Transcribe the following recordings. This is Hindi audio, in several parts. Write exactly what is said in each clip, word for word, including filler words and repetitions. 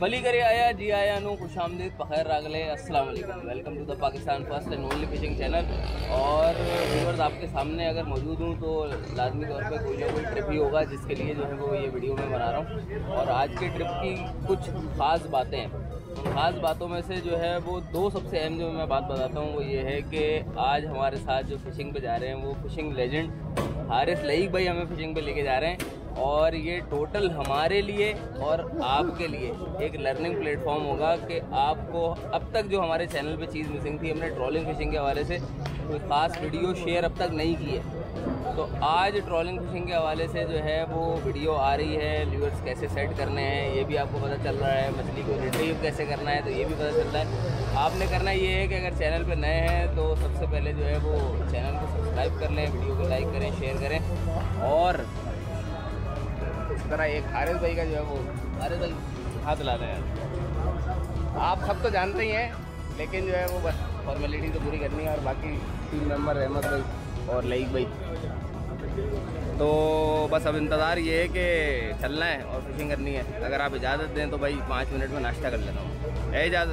भली करे आया जी आया नो खुश आमदीद बखैर रागले अस्सलाम वालेकुम। Welcome to the Pakistan first and only fishing channel. और व्यूअर्स आपके सामने अगर मौजूद हूँ तो लाजमी तौर पे कोई ना कोई ट्रिप ही होगा जिसके लिए जो है वो ये वीडियो मैं बना रहा हूँ। और आज की ट्रिप की कुछ ख़ास बातें हैं। उन ख़ास बातों में से जो है वो दो सबसे अहम जो मैं बात बताता हूँ वो ये है कि आज हमारे साथ जो फिशिंग पे जा रहे हैं वो फिशिंग लेजेंड हारिस लईक भाई हमें फिशिंग पे लेके जा रहे हैं। और ये टोटल हमारे लिए और आपके लिए एक लर्निंग प्लेटफॉर्म होगा कि आपको अब तक जो हमारे चैनल पे चीज़ मिसिंग थी, हमने ट्रॉलिंग फिशिंग के हवाले से कोई ख़ास वीडियो शेयर अब तक नहीं की है, तो आज ट्रॉलिंग फिशिंग के हवाले से जो है वो वीडियो आ रही है। ल्यूअर्स कैसे सेट करने हैं ये भी आपको पता चल रहा है, मछली को रिट्रीव कैसे करना है तो ये भी पता चल रहा है। आपने करना ये है कि अगर चैनल पे नए हैं तो सबसे पहले जो है वो चैनल को सब्सक्राइब कर लें, वीडियो को लाइक करें, शेयर करें। और इस तरह एक हारिस भाई का जो है वो हारिस भाई हाथ ला रहे हैं। आप सब तो जानते ही हैं, लेकिन जो है वो बस फॉर्मेलिटी तो पूरी करनी है। और बाकी टीम मेंबर रहमत भाई और लईक भाई, तो बस अब इंतज़ार ये है कि चलना है और फिशिंग करनी है। अगर आप इजाज़त दें तो भाई पाँच मिनट में नाश्ता कर लेता हूँ। है इजाज़त?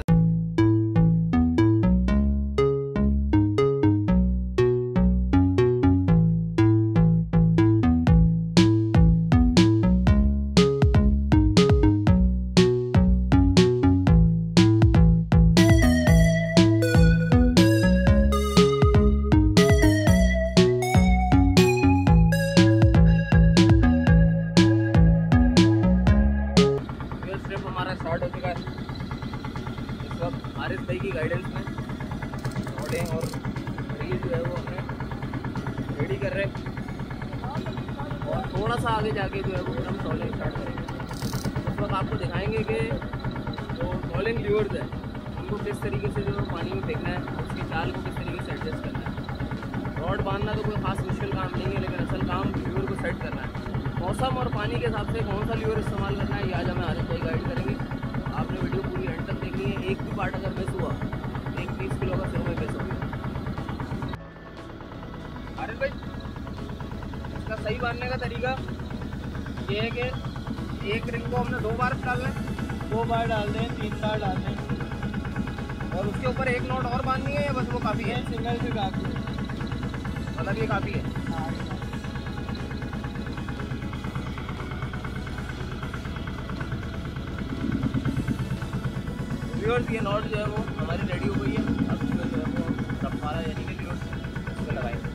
स्टार्ट हो चुका है इस वक्त हारिस भाई की गाइडेंस में। रोडें और रील जो है वो हमने रेडी कर रहे हैं और थोड़ा सा आगे जाके जो है वो हम ट्रॉलिंग स्टार्ट करेंगे। उस वक्त आपको दिखाएंगे कि जो ट्रॉलिंग ल्यूअर्स है उनको किस तरीके से जो पानी में फेंकना है, उसकी चाल को किस तरीके से एडजस्ट करना है। रॉड बांधना तो कोई ख़ास मुश्किल काम नहीं है, लेकिन असल काम ल्यूअर को सेट करना है। मौसम और पानी के हिसाब से कौन सा ल्यूअर इस्तेमाल करना है ये आज हमें हारिस भाई गाइड करेंगे। आपने वीडियो पूरी एंड तक देखनी है। एक भी पार्ट अगर मिस हुआ एक तीस किलो का सिर में मिस हो गया। हारिस भाई इसका सही बांधने का तरीका ये है कि एक रिंग को हमने दो बार डालना है, दो बार डाल दें, तीन बार डाल दें और उसके ऊपर एक नोट और बांधनी है या बस वो काफ़ी है? सिंगल से काफ़ी है, मतलब ये काफ़ी है। व्यूअर्स ये नॉट जो है वो हमारी रेडी हो गई है। अब इसमें जो है वो रफारा यानी कि व्यूअर्स इसको लगाएंगे।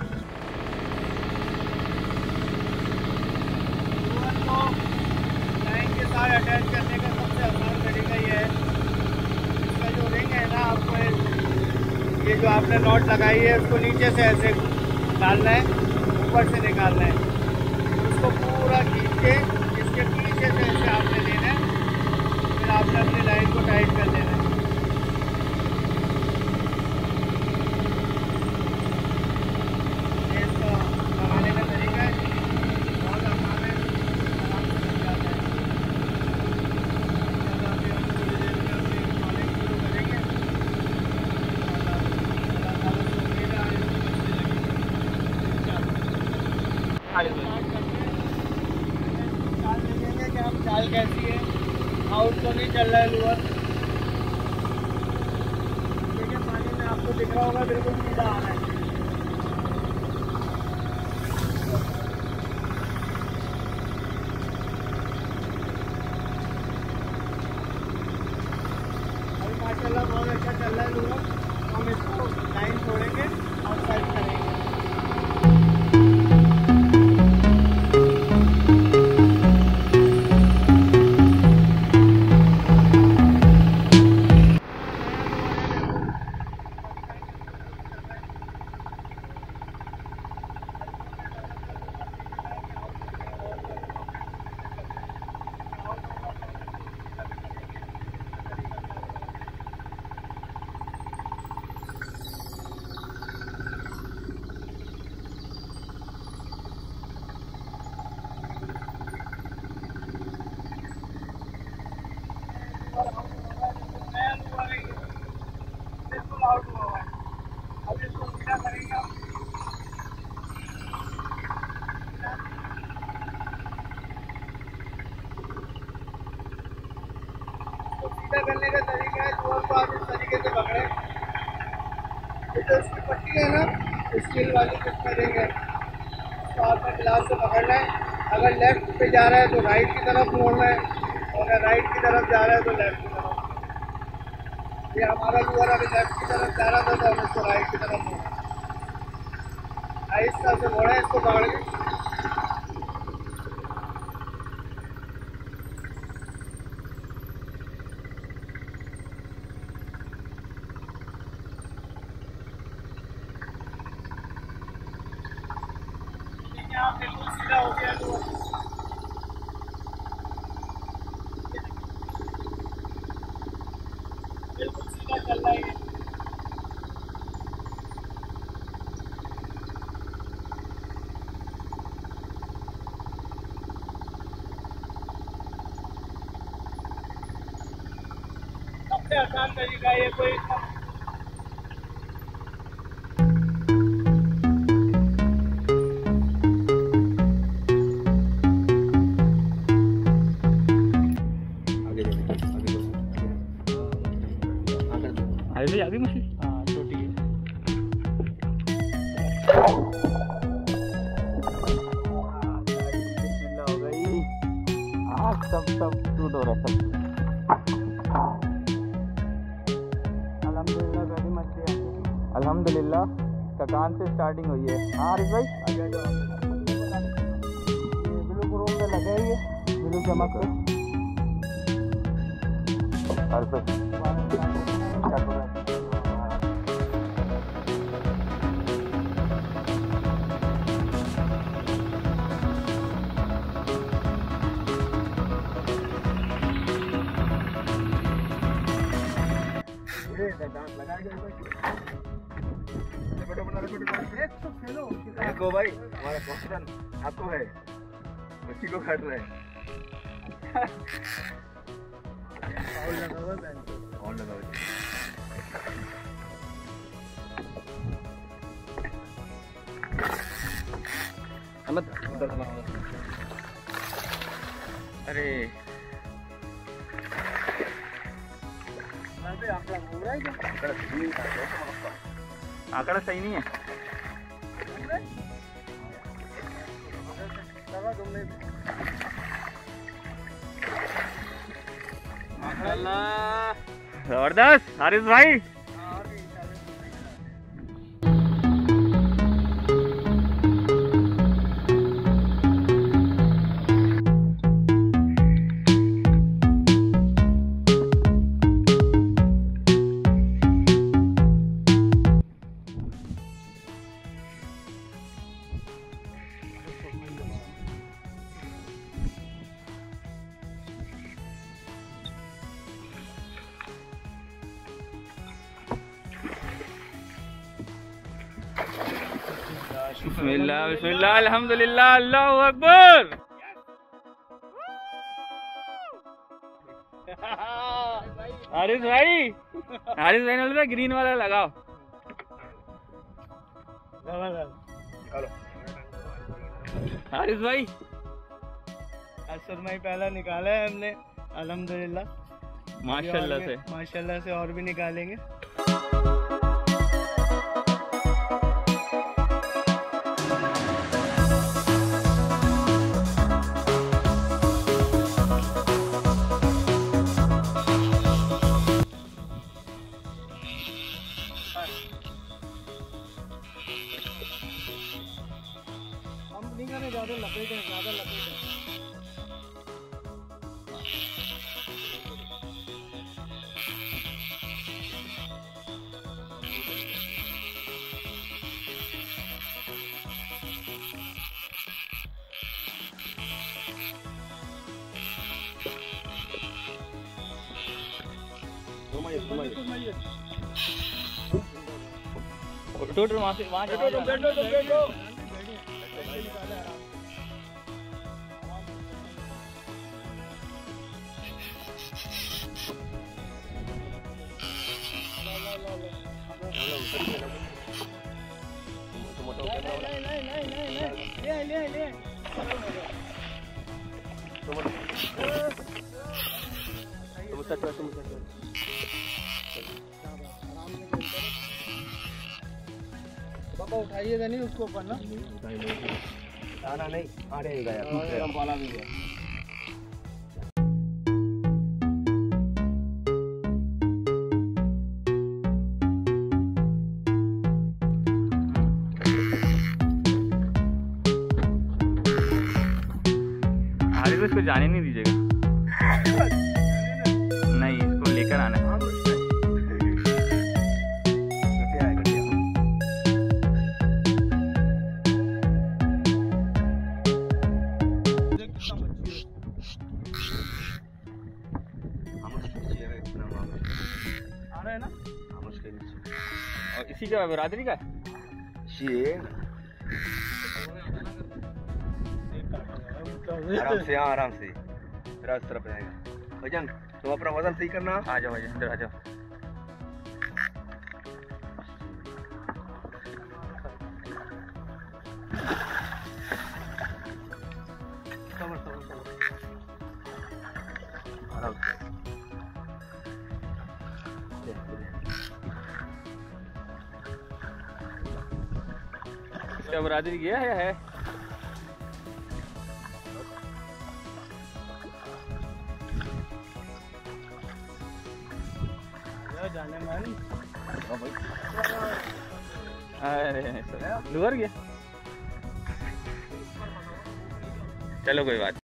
व्यूअर्स को लाइन के साथ अटैच करने का सबसे आसान तरीका ये है, इसका जो रिंग है ना, आपको ये जो आपने नॉट लगाई है उसको नीचे से ऐसे डालना है, ऊपर से निकालना है, उसको पूरा खींच के इसके पीछे से ऐसे आपने लेना है, फिर आपने अपनी लाइन को टाइट कर देना है। चाल देखेंगे कि हम चाल कैसी है, आउट तो नहीं चल रहा है लूअर। देखिए पानी में आपको दिख रहा होगा बिल्कुल सीधा आ रहा है। अभी माशाल्लाह बहुत अच्छा चल रहा है लूअर। हम इसको लाइन छोड़ेंगे और साइड करेंगे। सीधा करने का तरीका है, जो आपको आप इस तरीके से पकड़े, ये जो इसकी पट्टी है ना स्टील वाली जिसमें देंगे, तो आपने गिलास से पकड़ना है। अगर लेफ्ट पे जा रहा है तो राइट की तरफ मोड़ना है, और अगर राइट की तरफ जा रहा है तो लेफ्ट की तरफ। ये हमारा लूअर अभी लेफ्ट की तरफ जा रहा था तो हम इसको राइट की तरफ मोड़ा, आहिस्ता से मोड़ा इसको पकड़ के। बिल्कुल सीधा हो गया तो बिल्कुल सीधा चल रहा है। सबसे आसान तरीका ये कोई अरे आगे मछली हाँ छोटी है। हो गई। हाँ सब सब शूट हो रहा है सब। अल्हम्दुलिल्लाह पहली मछली है। अल्हम्दुलिल्लाह ककान से स्टार्टिंग हुई है। हाँ आरिफ भाई आगे जाओ। ये ब्लू क्रोम पे लगा ही है, ब्लू चमक पे। देखो भाई हमारा क्वेश्चन आपको है, मच्छी को काट रहे हैं। और लगा हुआ है, और लगा हुआ है। अरे आंकड़ा सही नहीं है। जबरदस्त हारिस भाई। बिस्मिल्लाह बिस्मिल्लाह अल्हम्दुलिल्लाह अल्लाहू अकबर। हारिस भाई हारिस भाई ने बोला ग्रीन वाला लगाओ। हारिस भाई सुरमई पहला निकाला है हमने अल्हम्दुलिल्लाह, माशाल्लाह से माशाल्लाह से और भी निकालेंगे। ज़्यादा लपेट है, ज़्यादा लपेट है। टोटल वहाँ से वहाँ बैठो बैठो बैठो। पापा उठाइएगा नहीं उसको ऊपर ना, दाना नहीं आ रहेगा वाला भी है। तो इसको जाने नहीं दीजिएगा, नहीं इसको लेकर आना है। आ रहा है ना, और इसी का बिरादरी का आराम से, हाँ आराम से इस तरफ जाएगा। भजन तुम अपना वजन सही करना। आ जाओ भजन, इधर आ जाओ। इसका बरादरी गया है, है? जाने वाली अरे लुगर गया, चलो कोई बात।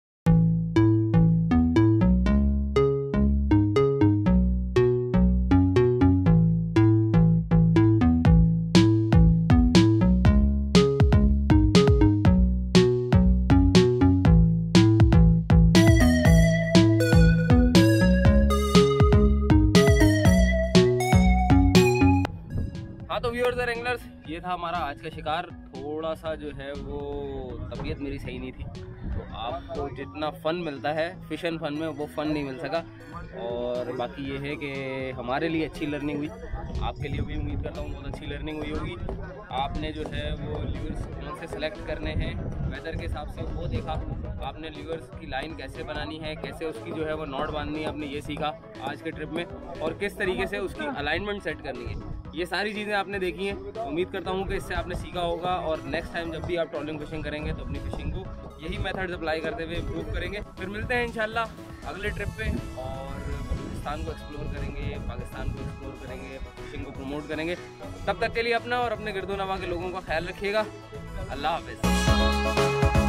हाँ तो व्यूअर्स और एंगलर्स, ये था हमारा आज का शिकार। थोड़ा सा जो है वो तबीयत मेरी सही नहीं थी, तो आपको जितना फ़न मिलता है फिश एंड फन में वो फ़न नहीं मिल सका। और बाकी ये है कि हमारे लिए अच्छी लर्निंग हुई, आपके लिए भी उम्मीद करता हूँ बहुत अच्छी लर्निंग हुई होगी। आपने जो है वो ल्यूर्स कौन से सेलेक्ट करने हैं वेदर के हिसाब से वो देखा, आपने ल्यूर्स की लाइन कैसे बनानी है, कैसे उसकी जो है वो नॉट बांधनी है, आपने ये सीखा आज के ट्रिप में, और किस तरीके से उसकी अलाइनमेंट सेट करनी है, ये सारी चीज़ें आपने देखी हैं। उम्मीद करता हूँ कि इससे आपने सीखा होगा और नेक्स्ट टाइम जब भी आप ट्रॉलिंग फिशिंग करेंगे तो अपनी फिशिंग को यही मेथड्स अप्लाई करते हुए इम्प्रूव करेंगे। फिर मिलते हैं इंशाल्लाह अगले ट्रिप पे, और बलूचिस्तान को एक्सप्लोर करेंगे, पाकिस्तान को एक्सप्लोर करेंगे, फिशिंग को प्रमोट करेंगे। तब तक के लिए अपना और अपने गिरदो नवा के लोगों का ख्याल रखिएगा। अल्लाह हाफ़िज़।